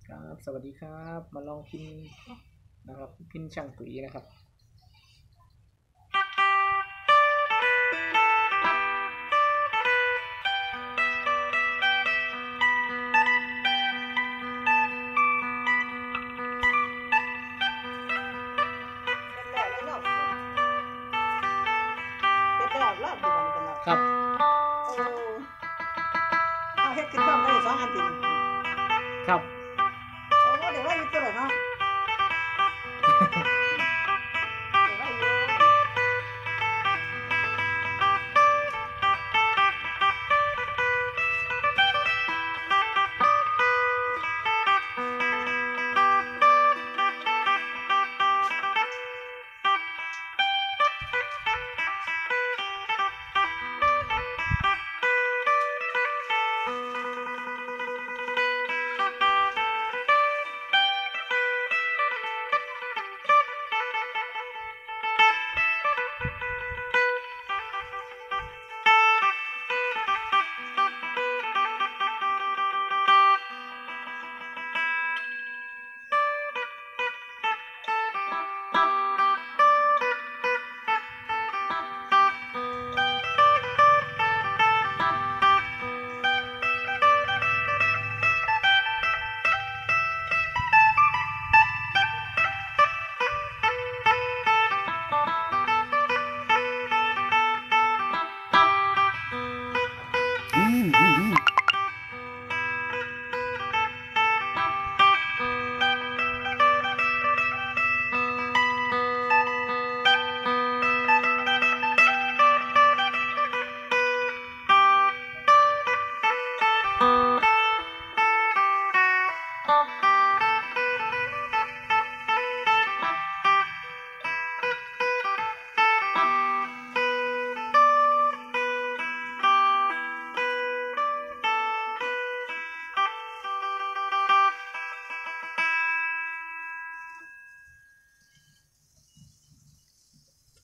ครับสวัสดีครับมาลองพิมพ์นะครับพิมพ์ช่างตุ๋ยนะครับรอบเดียวกันเนาะครับโอ้เอาเฮ็ดขึ้นพร้อมกันได้2อันติครับโอ้เดี๋ยวว่าอยู่ตัวละเนาะเดี๋ยวว่าอยู่